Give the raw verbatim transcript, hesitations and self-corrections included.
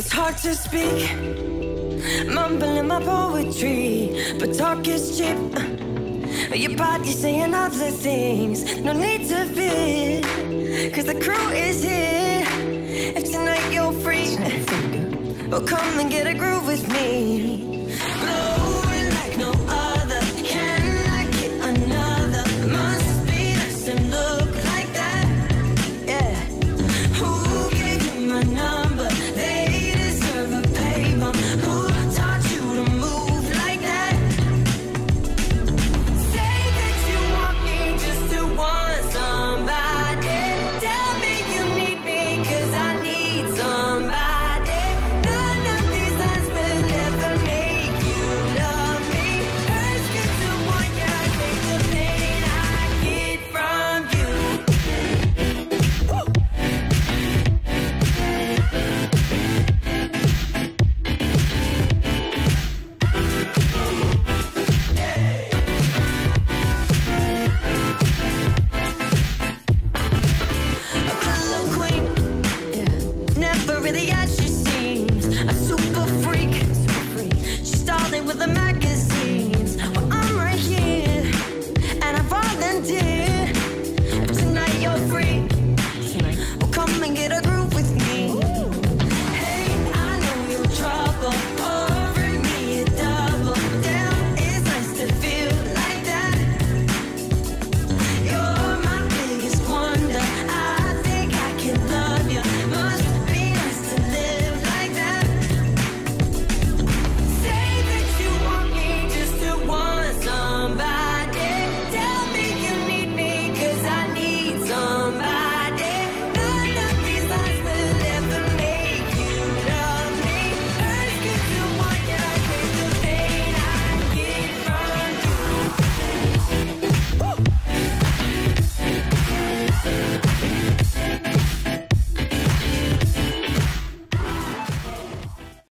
It's hard to speak, mumbling my poetry, but talk is cheap. Your body saying other things, no need to fear, cause the crew is here. If tonight you're free, well come and get a groove with me.